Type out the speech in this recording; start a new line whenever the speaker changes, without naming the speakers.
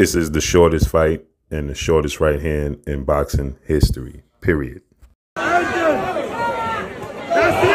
This is the shortest fight and the shortest right hand in boxing history, period.
That's it.